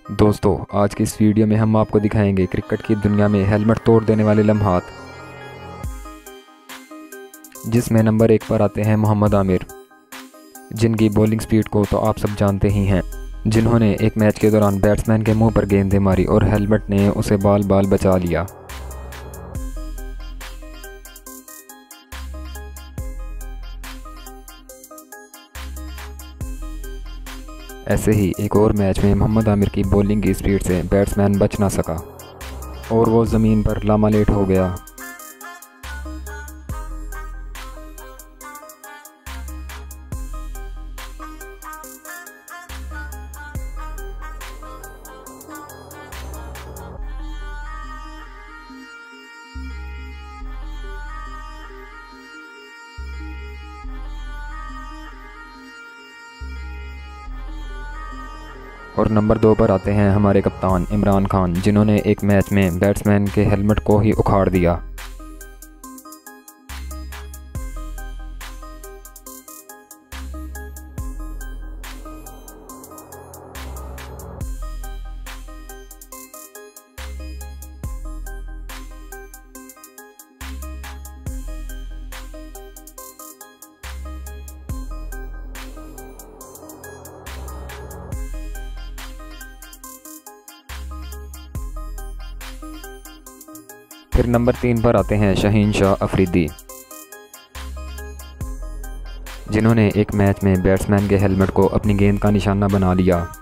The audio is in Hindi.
दोस्तों, आज की इस वीडियो में हम आपको दिखाएंगे क्रिकेट की दुनिया में हेलमेट तोड़ देने वाले लम्हात, जिसमें नंबर 1 पर आते हैं मोहम्मद आमिर, जिनकी बॉलिंग स्पीड को तो आप सब जानते ही हैं, जिन्होंने एक मैच के दौरान बैट्समैन के मुंह पर गेंदें मारी और हेलमेट ने उसे बाल बाल बचा लिया। ऐसे ही एक और मैच में मोहम्मद आमिर की बॉलिंग की स्पीड से बैट्समैन बच ना सका और वो ज़मीन पर लामालेट हो गया। और नंबर 2 पर आते हैं हमारे कप्तान इमरान खान, जिन्होंने एक मैच में बैट्समैन के हेलमेट को ही उखाड़ दिया। फिर नंबर 3 पर आते हैं शाहीन शाह अफरीदी, जिन्होंने एक मैच में बैट्समैन के हेलमेट को अपनी गेंद का निशाना बना लिया।